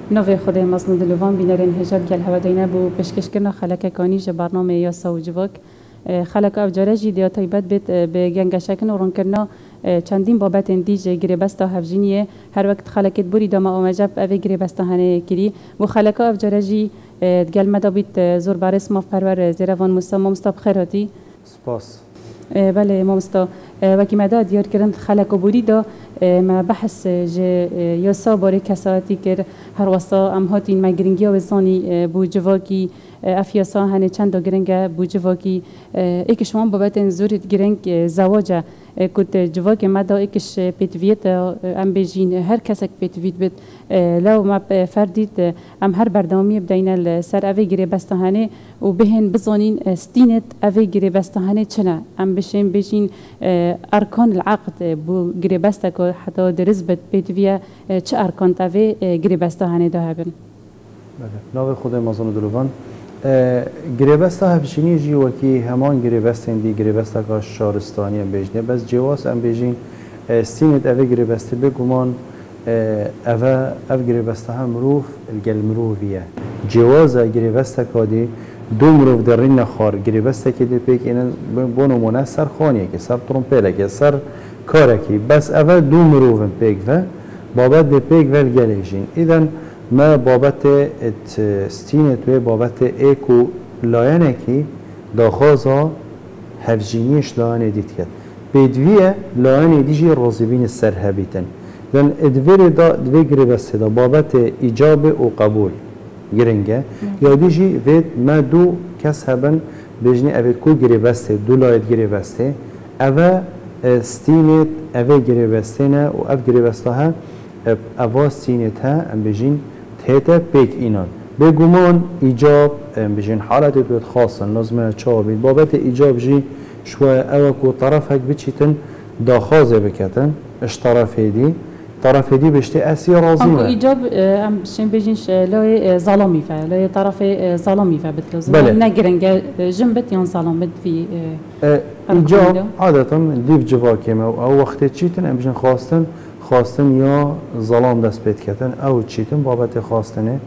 نوی خود مصند لوان بینرین هجاب گل هوا دینه بو پشکش کرنا خلک کانی ج برنامه یا سوجوک خلک افجاره جی دیا تایبت بیت به گنگشکن و رون کرنا چندین بابت دیج گریبستا هفجینیه هر وقت خلکت بوری دما اومجب اوی گریبستا هنه کری و خلک افجاره جی گل مدابیت زور بارس ماف پرور زیروان مستاب خیراتی سپاس بله مامستا وکی مدا دیار کردن خلق و بوری دا ما بحث یاسا باره کساتی که هر واسا ام هاتین ما گرنگی و زانی بو جواکی افیاسا هنه چند دا گرنگ بو جواکی ایکش شما بابت زورت گرنگ زواجه کد جواک مدا ایکش پیتویت ام بیجین هر کسک پیتویت بید لو ما فردید ام هر بردامی بدین سر اوی گری بستهانه و بهن بزانین استینت اوی گری بستهانه چنه ام بشین بیجین ارکان العقد بو گری بسته که حتی درز بد پیتویه چه ارکان اوی گری بستهانه ده هبن ناو خود مازن دلوان گریبستا هفشینی جی وکی همان گریبستن دی گریبستا که شارستانی ام بیجنه بس جواز ام بیجین استینت اوه گریبسته بگمان اوه گریبستا هم مروف الگل مروفیه جواز گریبستا که دی دو مروف در رین نخار گریبستا که دی پیک این بونمونه سر خانیه که سر ترومپیله که سر کاره که بس اوه دو مروف پیک و بابت دی پیک و الگلیشین ایدن ما بابت استینت و بابت ایکو لاینه کی داخوزا هفجینیش لاینه دید کرد بدویه لاینه دیجی رازبین سرهبیتن لان ادویر دا دوی گریبسته دا بابت ایجاب و قبول گرنگه یا دیجی وید ما دو کس هبن بجنی اوید کو گریبسته دو لایت گریبسته اوه استینت اوه گریبسته نه و اوه گریبسته ها اوه استینت ها ام بجین هیته پیک اینان به گمان ایجاب بجین حالت بید خاصا لازمه چا بید بابت ایجاب جی شوی اوه کو طرف هک بچیتن داخازه بکتن اش طرف دی بشته اسی رازیمه انکو ایجاب ام شین بجینش لای ظالمی فا لای طرف ظالمی فا بتلازم بله نگرنگ جنبت یان ظالم بد فی ایجاب عادتا دیو جواکیمه او وقتی چیتن ام بجین خواستن یا ظلام دست بید کتن او چیتن بابت خواستنه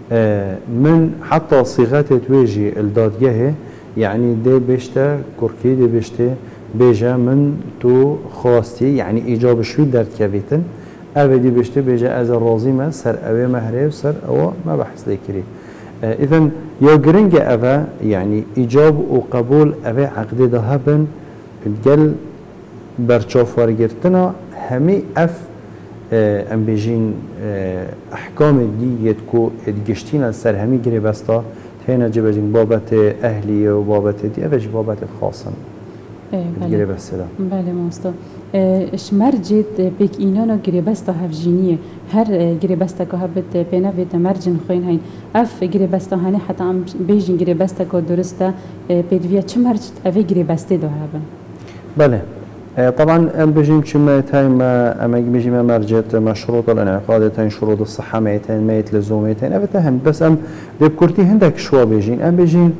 من حتی صيغت تويجي الدادگه يعني دي بشته كركي دي بشته بيجا من تو خواستی يعني ايجاب شوي درد كبيتن او دي بشته بيجا از الرازي ما سر اوه مهره و سر اوه ما بحث لكري اذن يا گرنگ اوه يعني ايجاب و قبول اوه عقد ده هبن الجل برچافوار گرتنا همي اف ام بيجين احكام دي يتكو ادگشتين السر همي گريبستا هنا جبجين بابت اهلي و بابت دي اوش بابت خاصا گريبستا بله ماستا اشمرجت بك اینانا گريبستا هفجينيه هر گريبستا که هبت بينويت مرجن خوين هين اف گريبستا هنه حتى ام بيجين گريبستا که درسته بيدويا چه مرجت اوه گريبستا ده هبن بله طبعا ام بيجين كما تايم ام بيجي مرجت مشروط الانعقاد تاين شروط الصحه ميتين ميت لزوميتين ابتهم بس ام بكرتي هندك شو بيجين ام بيجين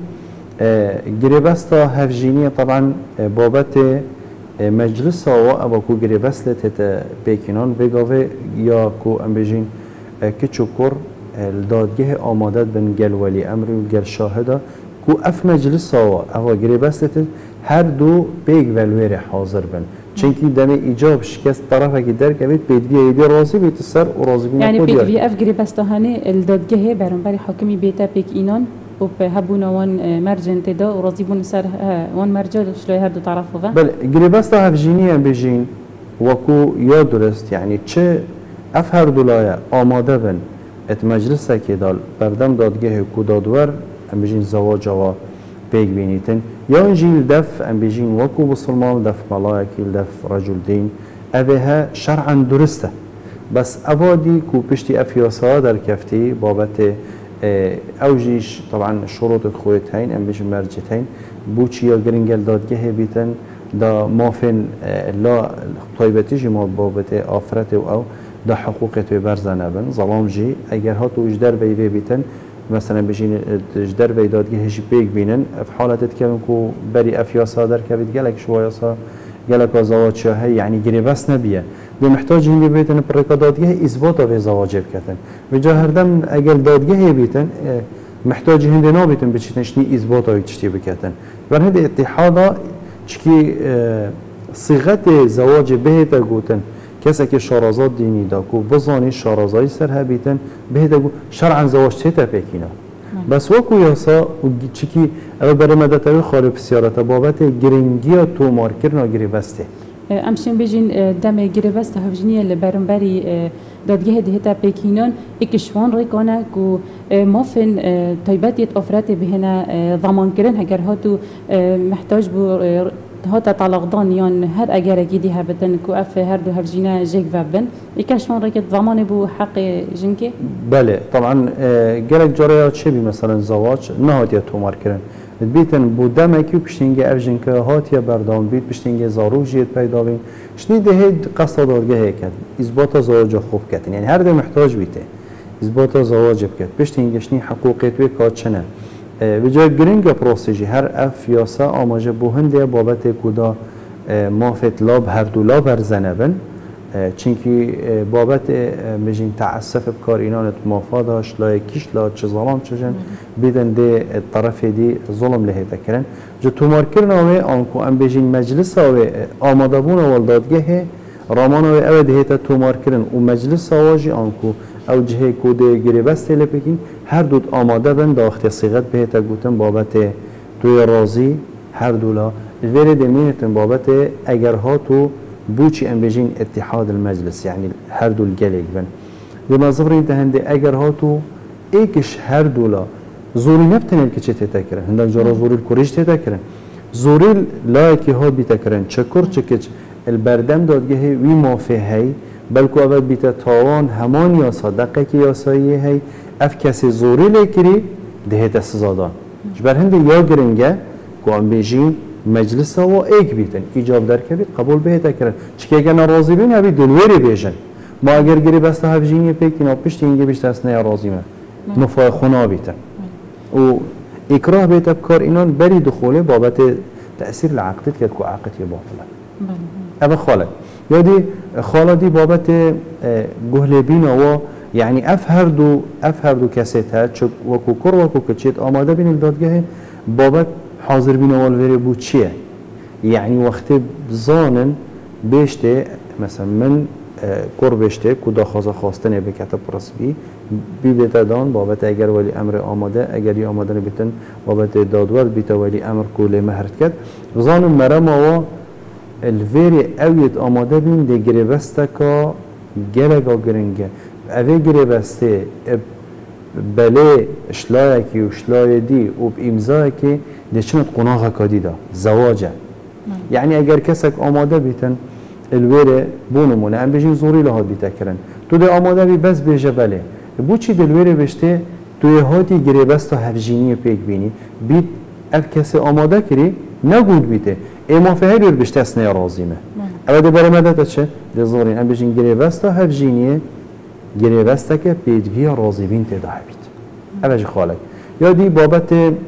جريبستا هفجينيه طبعا بابت مجلس او كو جريبسله تت بيكينون بيغاوي يا كو ام بيجين كچوكور الدادگه آماده بن گل ولی امر و گل شاهده کو اف مجلس او جريبسله هر دو بیگ ولویر حاضر بن چونکی دم ایجاب شکست طرفه که در کبید بیدوی دی راضی بیت سر و راضی بین یعنی بیدوی اف گریبستهانه الدادگه برانبری حاکمی بیتا پیک اینان و به هبون وان مرجن تدا و راضی بون سر وان مرجل شلوی هر دو طرفه بله گریبسته هفجینی هم بجین وکو یا درست یعنی چه اف هر دولایه آماده بن ات مجلسه که دال بردم دادگه کو دادور هم بجین زواج و بیگ بینیتن یا انجیل دف ام بيجين وكو بسلمان دف ملائكي دف رجل دين اوها شرعا درسته بس اوادي كو بشتي افياسا در كفتي بابت اوجيش طبعا شروط خويتين ام بيجين مرجتين بوچي يا گرنگل دادگه بيتن دا مافن لا طيبتيجي ما بابت آفرت او دا حقوقت برزنه بن ظلام جي اگر هاتو اجدر بي بيتن مثلا بجین جدر ویدادگه هیچ بیگ بینن في حالت که کو بری افیاسا در کبید گلک شویاسا گلک زواج هی یعنی گریبست نبیه به محتاج هندی بیتن پر دادگاه اثبات و زواج بکتن و جا هردم اگر دادگاه بیتن محتاج هندی نابیتن بچینشنی اثبات و چتی بکتن و هذا اتحادا چکی صيغه زواج بهتا گوتن کسی که شارازات دینی دا کو بزانی شارازایی سر هبیتن بهتا گو شرعا زواج چتا پیکینا بس وکو یاسا چکی او برای مدتوی خالب سیارت بابت گرنگی تو مارکرنا گریبسته امشن بجین دم گریبست هفجنیه لبرنبری دادگاه دهتا پیکینان اکشوان ریکانه کو مافن طیبتیت افراد بهنا ضمان کرن هگر هاتو محتاج بو هاتا طلاق دانیان هر اگر اگیدی هبتن کو اف هر دو هفجینا جيك فابن يكشفون ركت ضمان بو حق جنكي بله طبعا جالك جريات شبي مثلا زواج نهات يا تومار كرن بيتن بو دمكي بشتينجي اف جنكا هات يا بردان بيت بشتينجي زاروج جيت پیدا بين شني ده قصد دارگه هيكت اثبات زواج خوب كتن يعني هر ده محتاج بيته اثبات زواج بكت بشتينجي شني حقوقيت و كاتشنه به جای گرینگ پروسیجی هر اف یاسا آماجه بو هنده بابت کودا مافت لاب هر دو لاب هر زنبن چونکی بابت مجین تعصف بکار اینانت مافاداش لا یکیش لا چه ظلام چجن بیدن ده طرف دی ظلم لهی تکرن جو تومار کرن اوه آنکو ام بجین مجلس اوه آماده بون والدادگه رامان اوه اوه ده تا تومار کرن و مجلس آواجی آنکو او جهه کود گریبست لپکین هر دو آماده بند داخت صیغت بهتا گوتن بابت توی رازی هر دولا الویره دمینتن بابت اگر ها تو بوچی ام بجین اتحاد المجلس یعنی هر دول گلیگ بن لما ظفرین تهنده اگر ها تو ایکش هر دولا زوری نبتنه که چه تیتا کرن هندک جارا زوری الکوریج تیتا کرن زوری لایکی ها بیتا کرن چکر چکچ البردم دادگه وی مافه بلکو اول بیتا تاوان همان یاسا دقیق یاسایی هی اف کسی زوری لیکری دهت سزادان جبر هنده یا گرنگه که ام بیجین مجلس و ایک بیتن ایجاب در که بید قبول بهتا کرن چکه اگر نرازی بین هبی دلوری بیجن ما اگر گری بسته هفجینی پیکی ناپشت اینگه بیشت از نه رازی من نفای خونا بیتن و اکراه بیتا بکار اینان بری دخوله بابت تأثیر العقدت که کو عقدی باطله اول خاله یادی خاله دی بابت گهلبین و یعنی اف هر دو کسیت ها چک وکو کر وکو کچیت آماده بین دادگاه بابت حاضر بین والوری بود چیه یعنی وقتی زانن بیشته مثلا من کر بیشته کدا خواستنه بکت پرسبی بیت دان بابت اگر ولی امر آماده اگر ی آماده نبیتن بابت دادور بیت ولی امر کوله مهرت کرد زانن مرم و الوری اویت آماده بین دی گریبسته که گلگا گرنگه اوه گریبسته بله اشلایکی و اشلای دی و امضای که دچنت قناغه کادی دا زواجه یعنی اگر کسک آماده بیتن الوری بونمونه ام بجین زوری لحاد بیتا کرن تو ده آماده بی بس بیجه بله بو چی دلوری بشته توی هاتی گریبسته هفجینی پیک بینی بیت اف کسی آماده کری نگود بیته اما فهری بشته اسنه رازیمه اوه ده برای مدت چه؟ ده زورین ام بجین گریبسته هفجینیه گریبسته که پیدوی رازی بین تیده بید اوه جه خالک یا دی بابت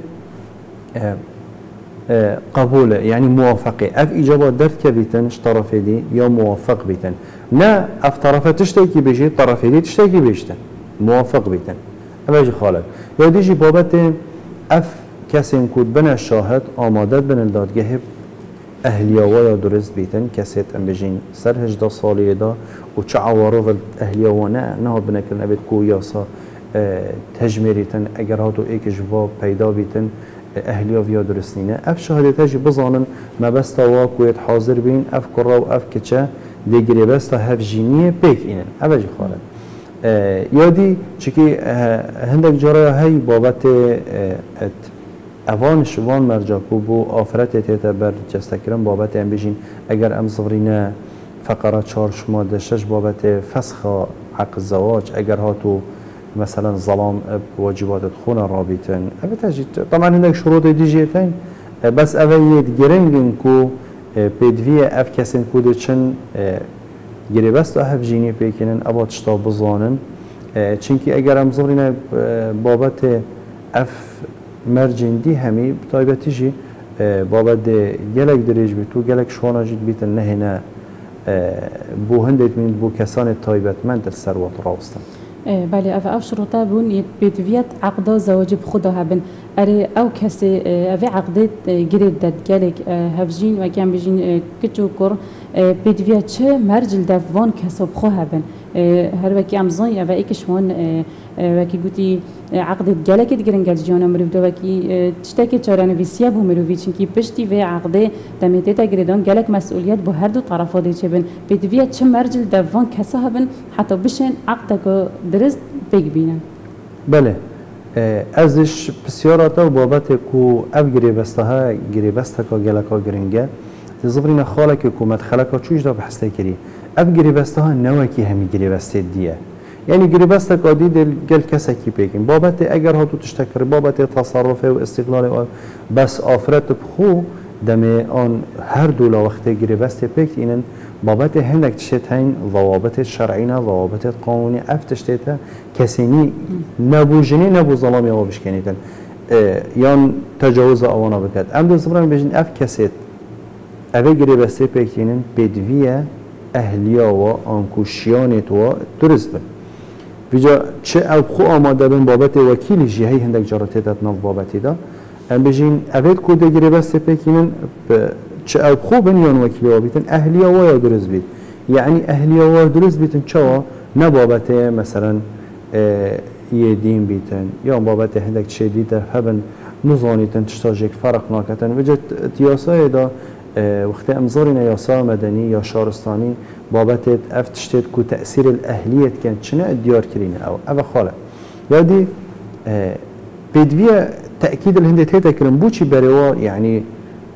قبوله یعنی موافقه اف ایجابات درد که بیتنش طرف دی یا موافق بیتن نه اف طرف تشتکی بشه طرف دی تشتکی بشتن موافق بیتن اوه جه خالک یا دی جی بابت اف کسی کود بنا شاهد آماده بنا دادگه اهلیه درست بیتن کسی ام بجین سر 18 سالی دا و چه عوارض اهلیه نه بنکرن ابد کو یاسا تجمیریتن اگر هاتو ایک جواب پیدا بیتن اهلیه ویا درست نینه اف شهادت جی بزانن ما بس تا کویت حاضر بین اف کرا و اف کچه دیگری بس تا هف جینیه پیک اینن اوجی خاله یادی چکی هندک جرای هی بابت اوان شوان مرجع کو بو آفرت تیتا بر جستکرم بابت ام بجین اگر ام صغرینه فقره 4 شما دشش بابت فسخ حق الزواج اگر هاتو مثلا ظلام واجبات خون رابطن ابتجي طبعا هناك شروط ديجيتين بس اوید گرنگن کو پیدوی اف کسین کو دچن گریبست اف جینی پیکنن ابات شتا بزانن چونکی اگر هم زورینه بابت اف مرجندی همی طایبتی جی بابت گلک دریج بی تو گلک شوانا جید بیتن نه نه بو هندت من بو کسان تایبتمند الثروت راستن. بله أو شروطه بون يتبيت عقد زواج بخدا هبن أري أو كسي أو عقد جريد داد جالك هفجين وكان بيجين كتشو كور بيتبيت شة مرجل دفوان كسب خو هبن هر وكي أمزان أو إيكشوان وكي قوتي عقد جالك تجرن جال جانا مروف ده وكي تشتكي تشارن فيسيا بو مروفي چنكي بشتي في عقد تميتة تجريدان جالك مسؤوليات بو هر دو طرفات يشبن بيتبيت شة مرجل دفوان كسب هبن حتى بشن عقدك درست بگبینن. بله ازش بسیاراتا و بابت کو اب گریبسته گریبسته کا گلکا گرنگه تزبرین خاله که حکومت خلکا چوش دا بحثه کری اب گریبسته ها نوکی همی گریبسته دیه یعنی گریبسته کا دید گل کسی کی پیکن بابت اگر ها تو تشتکر بابت تصرف و استقلال بس آفرت بخو دم آن هر دولا وقت گریبسته پیک اینن بابت هندک تشتت هین ضوابط شرعینا ضوابط قانونی افتشتت کسینی نبو جنی نبو ظلامی او بشکنیدن یان تجاوز آوانا بکد ام دو زبران بجن اف کسیت اوه گریبسته پیکینن بدویه اهلیا و آنکوشیانت و درست بن ویجا چه او خو آماده بن بابت وکیلی جهی هندک جارتیتت ناف بابتی دا ام بجن اوه کود گریبسته پیکینن چه او خوبن یان وکیلی بیتن اهلیه و یا درست بیت یعنی اهلیه و درست بیتن چوا نه بابت مثلا یه دین بیتن یا بابت هندک چه دیده هبن نزانیتن تشتاجک فرق ناکتن وجد تیاسای دا وقت امزارین یاسا مدنی یا شارستانی بابت افتشتید کو تأثیر الاهلیت کن چنه ادیار کرینه او خاله یادی بدویه تأکید الهندت هیتا کرن بو چی بروا یعنی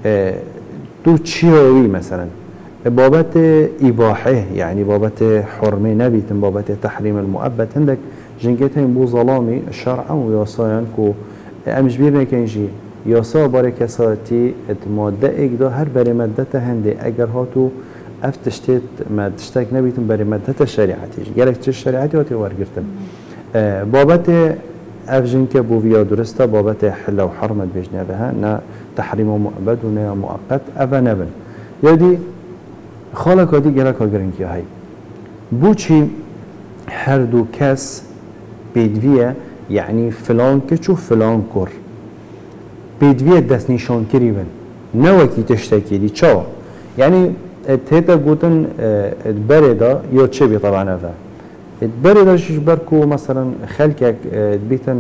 تو چیوی مثلا بابت إباحه يعني بابت حرمه نبيتن بابت تحريم المؤبد عندك جنگتين بو ظلامي شرعا وياسايان كو امش بيرنا كنجي ياسا باركساتي ماده اقدا هر بري مادته هندي اگر هاتو افتشتت مادشتك نبيتن بري مادته شريعتي جالك چه شريعتي هاتي ورگرتن بابت افجنك بو فيا درسته بابت حل و حرمت بيجنا بها نا تحريم مؤبد و نا مؤقت افا نبن يدي خالك هادي جالك هاگرنكي هاي بو چي هر دو كس بدوية يعني فلان كچو فلان كر بدوية دست نشان كري بن نوكي تشتكي دي چاو يعني تهتا قوتن بردا يا چبي طبعا افا بردا شش بركو مثلا خلقك بيتن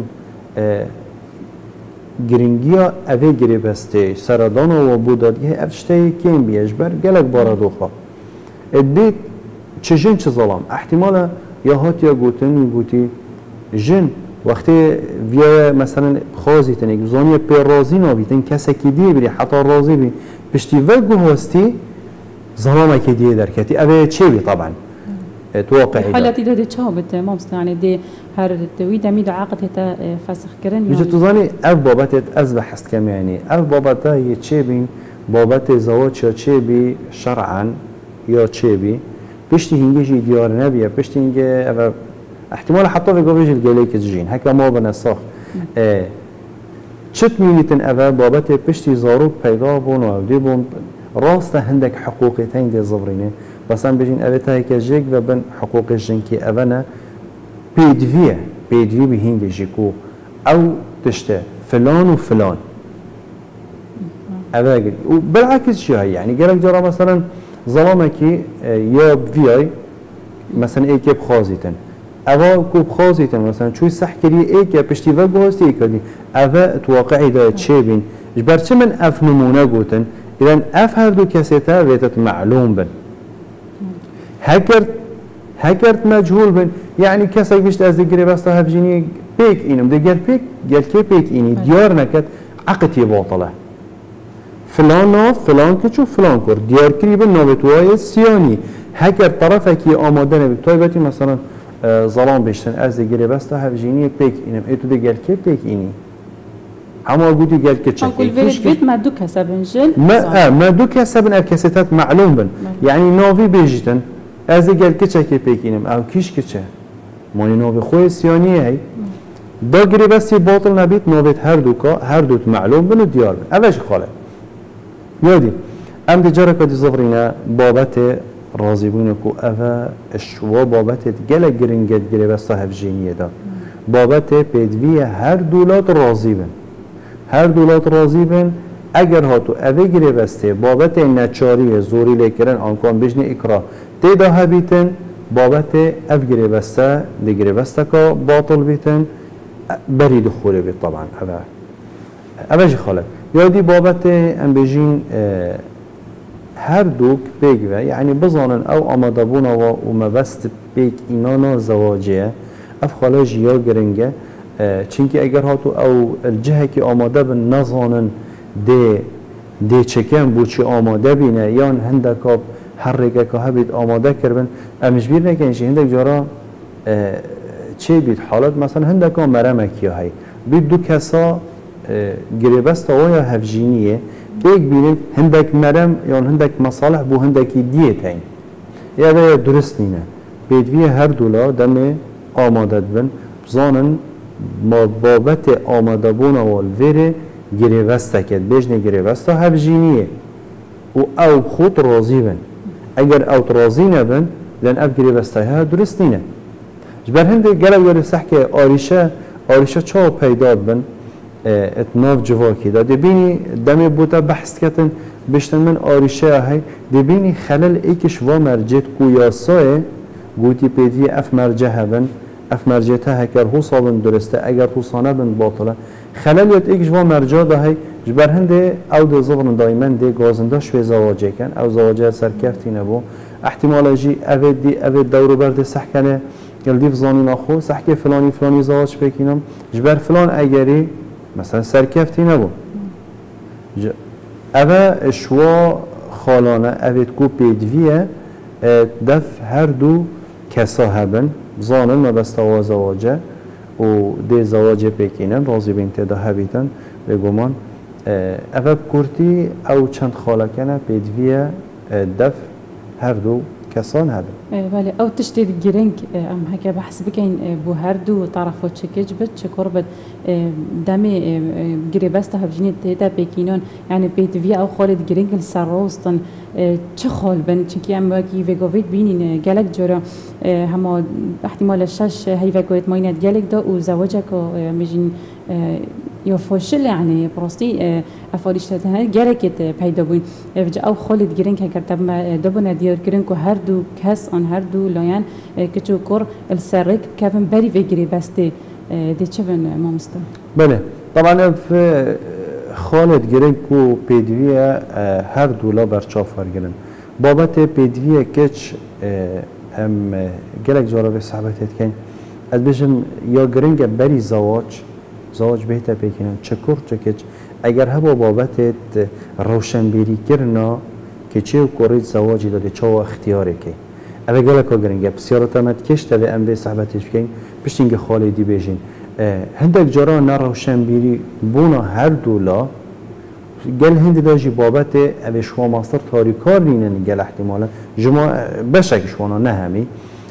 گرنگیا اوه گریبسته سردان و بودادگه افشته کیم بیشبر گلک باردوخا ادبیت چه جن چه ظلام احتمالا یا هات یا گوتن گوتی جن وقتی ویا مثلا خوازی تنگ زانی پر رازی نابیتن کسی که دی بری حتی رازی بی پشتی وگو هستی ظلام که دی درکتی اوه چه بی طبعا توقعي حالتي ده تشابت مامست يعني دي هر توي دميد عقد هتا فسخ كرن يعني تظني اف بابت از بحث كم يعني اف بابت يتشبين بابت زواج يا تشبي شرعا يا تشبي بيشتي هنجي ديار نبي بيشتي هنجي احتمال حتى في قبيج الجليك تجين هكا ما بنساخ شت مينيتن اف بابت بيشتي زاروك پیدا بون و دي بون راست هندك حقوقتين دي زبرينه بس هم بيجين أبتها كجيك وبن حقوق الجنكي أبنا بيدفيه بهينج جيكو أو تشته فلان وفلان أباقي وبالعكس شو هي يعني جرك جرا مثلا ظلامك يا بفياي مثلا إيه كيب خازيتن أبا كوب خازيتن مثلا شو صح كري إيه كيب بشتي وجهه إيه كذي أبا توقعي ده تشابين جبرت من أف نمونه قوتن إذا أف هذو كاسيتها بيتت معلوم بن هكرت مجهول بن يعني كسر بيشت از دقيقة بس هفجيني بيك إنم دقيقة قال كي بيك إني ديار نكت عقتي باطلة فلان ناف فلان كتشو فلان كور ديار كريبن نابتواي سياني هكر طرفك آماده نبي طيبتي مثلا ظلام بيشتن از دقيقة بس هفجيني بيك إنم إتو دقيقة كي بيك إني اما قلتي قال كتشكي كل فيت ما دوك حسابن جن ما دوك حسابن الكاسيتات معلوم بن يعني نافي بيجتن از قال كتشكي بيكينم او كيش كتشه ماني نافي خوي سياني هي دا گري بس باطل نبيت نابت هر دوكا هر دوت معلوم بن ديار بن اوش خاله یادی ام دی جرا کدی زفرینا بابت راضی بونه کو اوه اشوا بابت گله گرینگت گره بسته هفجینیه دا بابت پیدوی هر دولت راضی بن هر دولت راضی بن اگر هاتو اوه گره بسته بابت نچاری زوری لیکرن آنکان بجنی اکرا تیدا هبیتن بابت اف گره بسته دی گره بسته که باطل بیتن بری دخوله بید طبعا اوه جی خاله یادی بابت ام بجین هر دوک بگوه یعنی بزانن او آماده بونا و مبست بیگ اینانا زواجه اف خاله جیا گرنگه چونکه اگر هاتو او الجهه که آماده بن نزانن دی چکن بو چی آماده بینه یا هندکا هر رگه که هبید آماده کربن امش بیر نکنشی هندک جارا چه بید حالت مثلا هندکا مرمکی های بید دو کسا گریبست آیا هفجینیه بیگ بینید هندک مرم یا هندک مصالح بو هندکی دیت هین یا ده درست نینه بیدوی هر دولا دم آماده بن بزانن ما بابت آماده بون والویره گریبسته کد بیجنه گریبسته هفجینیه و او خود راضی بن اگر او راضی نبن لان اف گریبسته ها درست نینه جبر هنده گلو گره سحکه آریشه چا پیدا بن اتناف جواکی دا دبینی دمی بودا بحث کتن بشتن من آریشه های دبینی خلل ایکش و مرجت کویاسای گوتی پیدی اف مرجه هبن اف مرجه ها هکر هو صابن درسته اگر هو صانه بن باطله خلل یاد ایکش و مرجه دا های جبر هنده او ده زبرن دایمن ده گازنده شوی زواجه کن او زواجه سرکفتی نبو احتمال جی اوید دورو برده سحکنه گلدیف زانی ناخو سحکه فلانی زواج بکنم جبر فلان اگری مثلا سرکفتی نبود اوه اشوا خالانه اوید کو پیدویه دف هر دو کسا هبن زانن مبسته و زواجه و دی زواجه پیکینن راضی بین تدا هبیتن بگومان اوه بکورتی او چند خاله کنه پیدویه دف هر دو کسان هبن بله او تشتید گرنگ ام هکه بحث بکن بو هر دو طرفات چکج بد چکار بد دمی گریبست هفجینی تیدا بکینان یعنی پیدوی او خالد گرنگ السراستن چه خال بن چنکی ام باکی وگاوید بینین گلک جورا هما احتمال شش هی وگاوید ماینت گلک دا و زواجه که میجین یا فاشل يعني براستی افاریشت هر گرکت پیدا بود او خالد گرین که کرد دبنا دیار گرین که هر دو کس آن هر دو لاین که چو کر السرک کفن بری وگری بسته دی چه بن مامستا بله طبعا في خالد گرین که پیدویه هر دولا برچافر گرین بابت پیدویه کچ ام گلک جارا صحبتت کن از بشم یا گرینگ بری زواج بهتر بکنن چکر چکچ اگر هوا بابت روشنبیری کرنا که چه و کورید زواجی داده چه و اختیاره که اوه گله که گرنگه بسیارت امد کشت اوه ام به صحبتش بکن پشتینگ خالدی بیجین هندک جارا نروشنبیری بونا هر دولا گل هند داجی بابت اوه شما ماستر تاریکار نینن گل احتمالا جمع بشک شوانا نه همی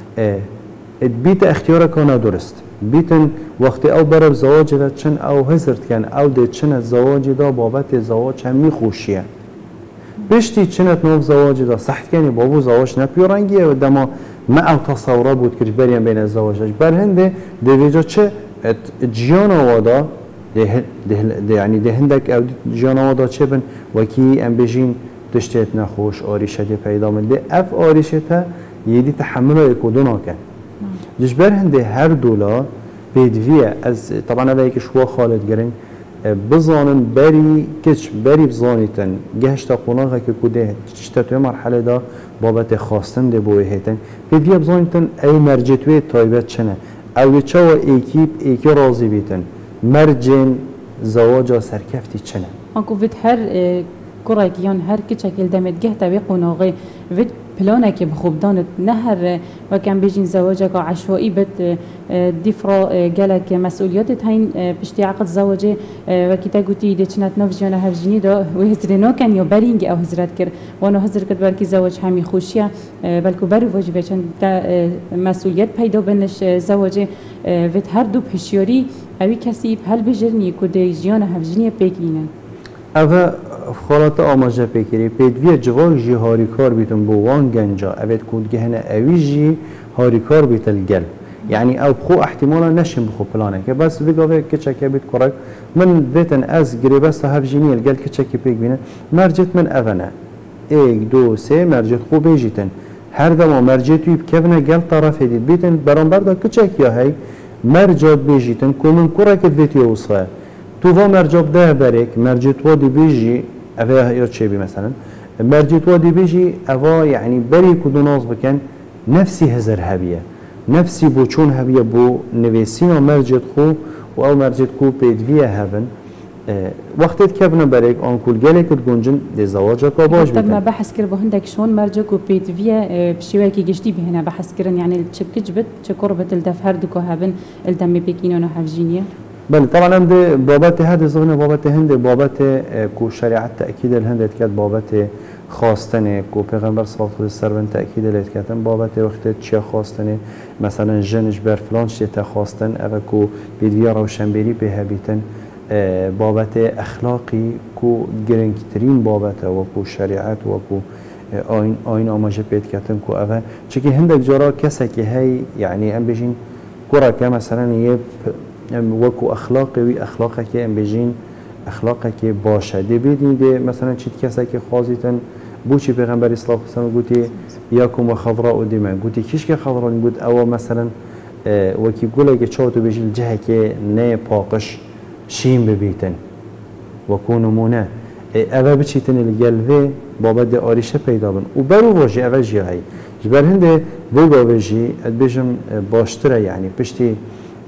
بیت اختیاره کنه درست بیتن وقتی او برای زواج دا چن او هزرد کن او ده چن زواج دا بابت زواج همی خوشیه بشتی چنت نوف زواج دا سخت کنی بابو زواج نپیرنگیه و دما ما او تصوره بود که بریم بین الزواجش بر هنده دویجا چه جیان وادا یعنی ده هندک او جیان وادا چه بن وکی ام بجین دشتیت نخوش آریشه دی پیدا من ده اف آریشه تا یدی تحمل اکودونا کن جبر هنده هر دولا پیدویه از طبعا اوه که شوا خالد گرین بزانن بری کچ بری بزانیتن گهشتا قناغه که کده چشتا توی مرحله دا بابت خواستن ده بوی هیتن پیدویه بزانیتن ای مرجتوی تایبت چنه او چه و ایکی راضی بیتن مرجن زواجا سرکفتی چنه آنکو وید هر کراکیان هر کچکل دمت گهتا بی قناغه وید پلانه که بخوب دانت نهر و کم بیجین زواجه که عشوایی بد دیفرا گلک مسئولیات هین پشتی عقد زواجه و کی تگوتی دی چنت نفس جانا هفجینی دا و هزر ناکن یا برینگ او هزرت کرد وانو هزر کرد بلکی زواج همی خوشیه بلکو بری واجبه چند مسئولیت پیدا بنش زواجه وید هر دو پشیاری اوی کسی هل بجرنی که دی جانا هفجینی بگینن اوه خالات آماجه بکری پیدوی جوال جی هاریکار بیتون بوان گنجا اوید کود گهنه اوی جی هاریکار بیتل گل يعني او بخو احتمالا نشم بخو بلانه که بس بگاوه کچکه بیت کرک من بیتن از گریبست هف جینی الگل کچکی پیگ بینه مرجت من اوانه 1 2 3 مرجت خو بیجیتن هر دما مرجت یب کبنه گل طرف هدید بیتن برانبر دا کچک یا هی مرجات بیجیتن کومن کرکت بیت یوصه تو و مرجاب ده برک مرجت وادی بیجی اوه یا چه بی مثلا مرجت وادی بیجی اوه يعني بری کدوناز بکن نفسی هزر هبیه نفسي بوچون هبيه بو نويسين مرجت خو و او مرجت خو بيدويه هبن وقت كبنا بريك ان كل جالك تگونجن لزواجك باش طب ما بحث كر بو هندك شلون مرجك و بيدويه بشويكي گشتي بهنا بحث كرن يعني تشبكجبت تشقربت الدف هردكو هبن الدم بكينو نو حفجينيه بله طبعا عند بابات هذا زغنا بابات هند بابات كو شريعه تاكيد الهند كانت بابات خواستنه کو پیغمبر صلی الله علیه و سلم تاکید لید کردن بابت وقت چیا خواستنه مثلا جنش بر فلان چی تا خواستن او کو بیدویا روشنبری به هبیتن بابت اخلاقی کو گرنگترین بابت و کو شریعت و کو آین آماجه پید کردن کو او چکی هندک جارا کسی که هی یعنی ام بجین کورا که مثلا یه وکو اخلاقی و اخلاقی که ام بجین اخلاقی که باشه دی بیدین دی مثلا چیت کسی که خوازیتن بوچی پیغمبر اسلام حسن گوتی یاکم و خضراء دماء گوتی کیش که خضراء گوت او مثلا وکی گوله که چاوتو بیشیل جه که نه پاقش شیم ببیتن وکو نمونه اوه بچیتن الگلوه بابد آریشه پیدا بن و برو واجه اوه جی هایی جبر هنده بگا بجی ادبیجم باشتره یعنی پشتی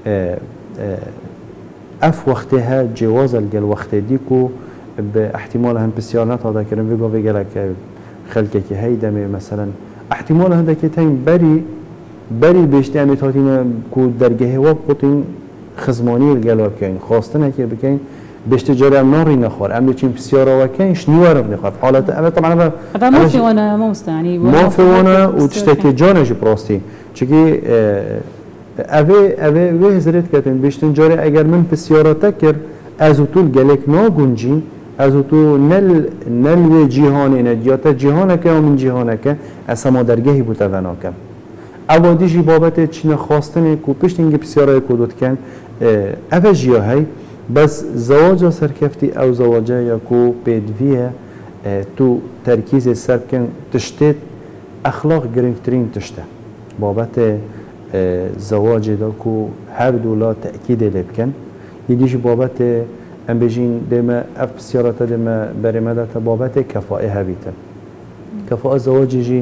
اف وقتها جواز الجل وقت ديكو باحتمال هم بسيار نتا كرم بيجو بيجلك خلقك هيدا مثلا احتمال هذا كتين بري بيشتامي تاتينا كو درجه وقتين خزماني الجلاب كاين خاصتنا كي بكاين بيشتجار ناري نخور ام چين بسيار وكاين شنو رب نخاف حالته انا طبعا ما في وانا ما مستعني ما في وانا وتشتكي جانج براستي چكي اوه هزرت کردن بیشتن جاره اگر من پسیارات کر از طول گلک ناگونجی از طول نل جهانی ند یا تا جهانه که و من جهانه که از ما درگهی بوده وناکم اوادیجی بابت چین خواستن کو پشت اینگه پسیارای کدود کن اوه جیه های بس زواج سرکفتی او زواجه یا کو پیدویه تو ترکیز سر کن تشتید اخلاق گرنگترین تشته بابت زواج دا کو هر دولا تأکید لبکن یدیش بابت ام بجین دم اف بسیارات دم برمده تا بابت کفائه هبیتن کفائه زواجی جی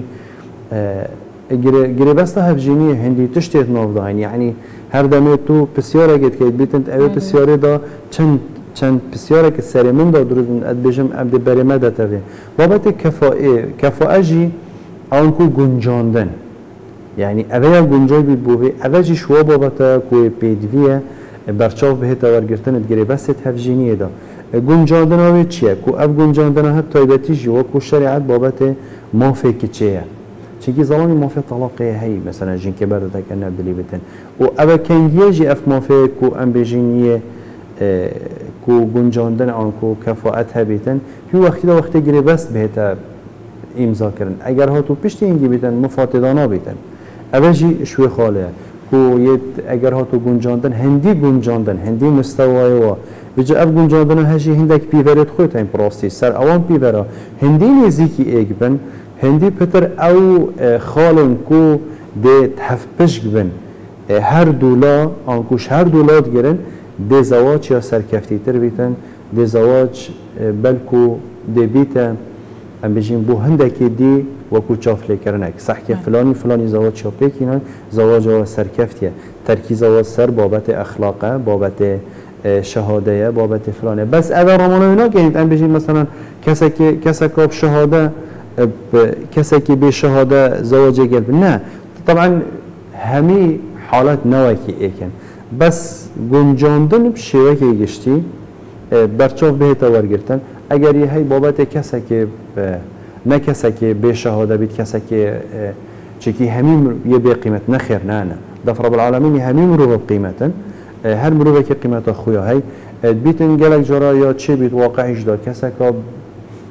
گریبسته هفجینی هندی تشتیت ناف داین یعنی هر دمه تو بسیاره گید که بیتند اوه بسیاره دا چند بسیاره که سری من دا دروز من اد بجم ام دی برمده تاوه بابت کفائه جی آنکو گنجاندن يعني أبيا جنجاي بيبوه أبيجي شو بابتا كوي بيدويه برشاف بهتا ورگرتن ادگری بس تفجینیه دا گنجاندن ها چیه؟ کو اف گنجاندن ها تایبتی جوا کو شریعت بابت مافه که چیه؟ چونکه زمانی مافه طلاقه هی مثلا جن که برده تکن نبدلی بتن و اف کنگیه جی اف مافه کو ام بجینیه کو گنجاندن آن کو کفاءت هبیتن فی وقتی دا وقتی گری بس بهتا امضا کردن اگر ها تو پشت اینگی بیتن مفاتدانا بیتن اوجی شوی خاله کو یه اگر ها تو گنجاندن هندی مستوای و بجا اف گنجاندن هجی هندک پیورت خود این پراستی سر اوان پیورا هندی نزیکی ایگ بن هندی پتر او خالن کو ده تحفش بن هر دولا آنکوش هر دولات گرن ده زواج یا سرکفتی تر بیتن ده زواج بلکو ده بیتن ام بجیم بو هندکی دی وکو چافله کرنک صح که فلانی زواج چاپه کینن زواج و سرکفتیه ترکیز و سر بابت اخلاقه بابت شهاده بابت فلانه بس اگر رمانه اینا که ام بجیم مثلا کسی که شهاده کسی که به شهاده زواج گرد نه طبعا همی حالت نوکی ایکن بس گنجاندن بشیوه که گشتی برچاف به تورگرتن اگر یه هی بابت کسی که نه کسی که به شهاده بید کسی که چکی همین یه به قیمت نخیر نه دفع رب العالمین همین مرو قیمتن هر مرو که قیمت خویا هی بیتن گلک جرا یا چه بید واقعیش دا کسی که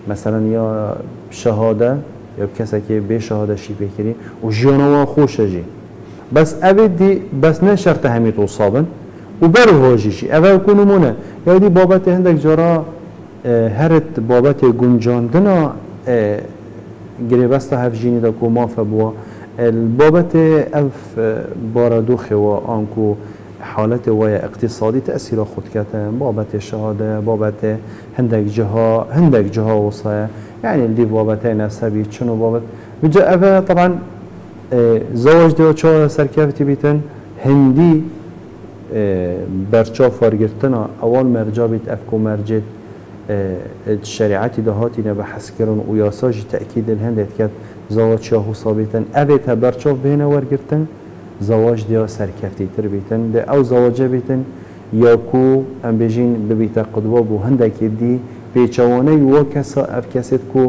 مثلا یا شهاده یا کسی که به شهاده شی بکری و جانوا خوشه جی بس ابدی بس نه شرط همین تو صابن و بر واجیشی اول کنو مونه یادی بابت هندک جارا هرت بابت گنجاندنا گریبست هفجینی دا کو مافه بوا بابت اف باردوخ و آنکو حالت وای اقتصادی تأثیر خود کردن بابت شهاده بابت هندک جها وصايا يعني اللي بابت نسبي شنو بابت بجا أبا طبعا زواج ده چه سرکفتی بیتن هندی برچا فارگرتنا اول مرجع بیت افکو مرجع الشريعتي دهاتي نبحث كرن وياساج تأكيد الهند كات زواج شاهو صابيتن أبيتها برشاف بينا ورقرتن زواج ديا سركفتي تربيتن ده أو زواج بيتن ياكو أم بيجين ببيتا قدواب وهندك يدي بيشواني وكسا أف كسد كو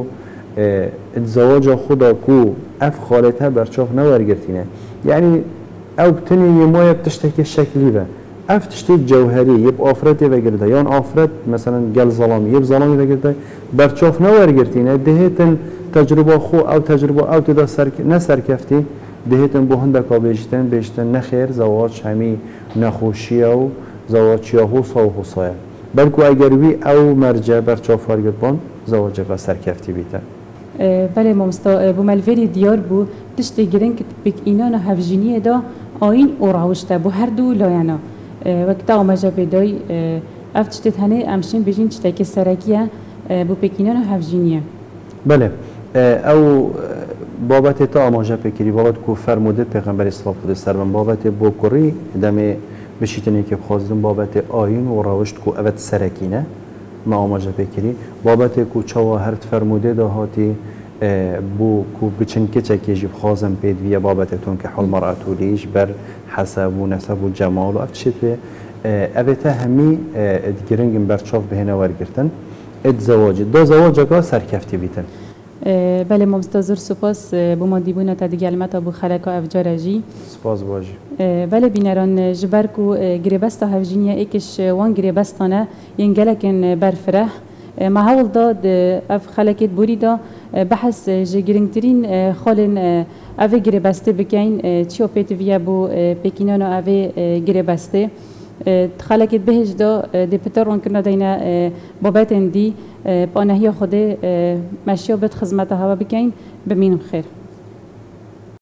الزواج خدا كو أف خالتها برشاف نورقرتينه يعني أو بتني يمايا بتشتكي الشكلي به اف تشتيت جوهري يب آفرت وگرده یان آفرت مثلا گل ظلامی یب ظلامی وگرده برچاف نورگرتینه دهیتن تجربه خو او تجربه او تدا نسرکفتی دهیتن بو هندکا بیشتن نخیر زواج همی نخوشی او زواج یا حوصا و حوصایه بلکو اگر وی او مرجع برچاف فارگرد بان زواج با سرکفتی بیتن بله مامستا بو ملوری دیار بو تشتی گرن که بک اینان هفجینیه دا آین او راوشته بو هر دو لاینا وقتا آماجا پیدای افتشتت هنه امشین بجین چتاکی سرکیه بو پکینان هفجینیه بله او بابت تا آماجا پیکری بابت کو فرموده پیغمبر اسلام خود سرمن بابت بو کری دم بشیتنی که بخواستم بابت آین و راوشت کو اوت سرکینه ما آماجا پیکری بابت کو چوا هرت فرموده دهاتی بو کو بچن کچکی جب خازم پید ویا بابتتون که حال مرأتو لیش بر حسب و نسب و جمال و افتشت به اوتا همی ادگرنگم برچاف بهنه ورگرتن اد زواج دا زواج اگه سرکفتی بیتن بله ممستازر سپاس بو ما دیبونا تا دیگه علمتا بو خلقا افجارجی سپاس باجی بله بینران جبرکو گریبستا هفجینیا ایکش وان گریبستانه ینگلکن برفره ما هول داد اف خلقت بوری دا بحث جگرنگترین خالن اوه گریبسته بکین چیو پیت ویا بو پکینانو اوه گریبسته خلقت بهش دا دی پترون کرنا دینا بابت اندی پانهی خود مشیا بد خدمت هوا بکین بمینم خیر